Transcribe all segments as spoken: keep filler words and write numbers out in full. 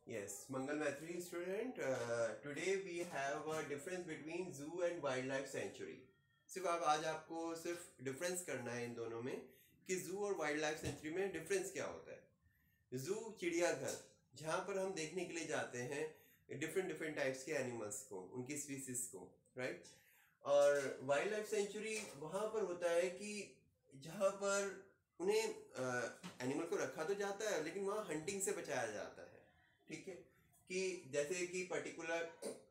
Yes, Mangal Maithri student. Uh, today we have a difference between zoo and wildlife sanctuary. सिर्फ आप आज आपको सिर्फ डिफरेंस करना है इन दोनों में कि जू और वाइल्ड लाइफ सेंचुरी में डिफरेंस क्या होता है। जू चिड़ियाघर जहाँ पर हम देखने के लिए जाते हैं डिफरेंट डिफरेंट टाइप्स के एनिमल्स को, उनकी स्पीसीज को, राइट। और वाइल्ड लाइफ सेंचुरी वहाँ पर होता है कि जहाँ पर उन्हें एनिमल को रखा तो जाता है लेकिन वहाँ हंटिंग से बचाया जाता है। ठीक है, कि जैसे कि particular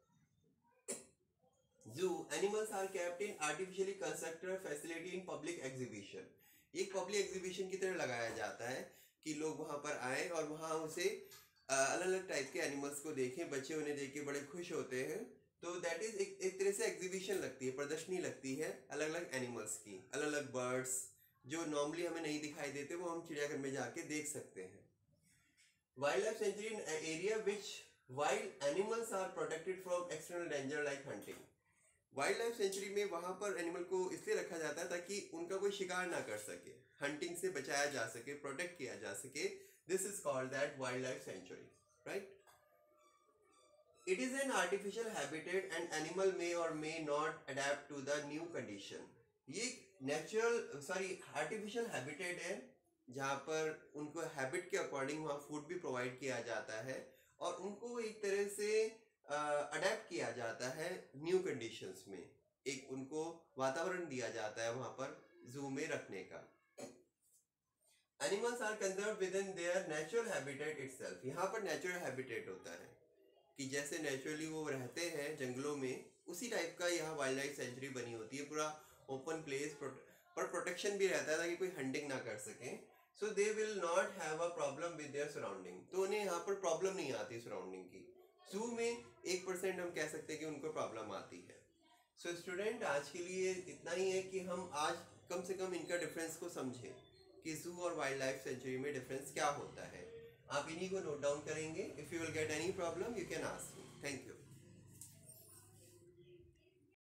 zoo animals are kept in artificially constructed facility in public exhibition. एक पब्लिक एग्जीबिशन की तरह लगाया जाता है कि लोग वहां पर आए और वहां उसे अलग अलग टाइप के एनिमल्स को देखें, बच्चे उन्हें देख के बड़े खुश होते हैं। तो दैट इज एक, एक तरह से एग्जीबिशन लगती है, प्रदर्शनी लगती है अलग अलग एनिमल्स की, अलग अलग बर्ड्स जो नॉर्मली हमें नहीं दिखाई देते वो हम चिड़ियाघर में जाके देख सकते हैं। Wildlife sanctuary in area which wild animals are protected from external danger like hunting. Wildlife sanctuary में वहां पर एनिमल को इसलिए रखा जाता है ताकि उनका कोई शिकार ना कर सके, हंटिंग से बचाया जा सके, प्रोटेक्ट किया जा सके। This is called that wildlife sanctuary, right. It is an artificial habitat and animal may or may not adapt to the new condition. ये नेचुरल सॉरी आर्टिफिशियल हैबिटेट है जहाँ पर उनको हैबिट के अकॉर्डिंग वहाँ फूड भी provide किया जाता है और उनको एक तरह से अडेप्ट uh, किया जाता है न्यू कंडीशंस में। एक उनको वातावरण दिया जाता है वहां पर जू में रखने का। Animals are conserve within their natural habitat itself. यहाँ पर नेचुरल हैबिटेट होता है कि जैसे नेचुरली वो रहते हैं जंगलों में, उसी टाइप का यहाँ वाइल्ड लाइफ सेंचुरी बनी होती है, पूरा ओपन प्लेस, पर प्रोटेक्शन भी रहता है ताकि कोई हंटिंग ना कर सके। So they will not have a problem with their surrounding. तो उन्हें यहाँ पर प्रॉब्लम नहीं आती सराउंडिंग की। जू में एक परसेंट हम कह सकते हैं कि उनको प्रॉब्लम आती है। सो so, स्टूडेंट आज के लिए इतना ही है कि हम आज कम से कम इनका डिफरेंस को समझें कि जू और वाइल्ड लाइफ सेंचुरी में डिफरेंस क्या होता है। आप इन्हीं को नोट डाउन करेंगे। If you will get any problem you can ask me. Thank you.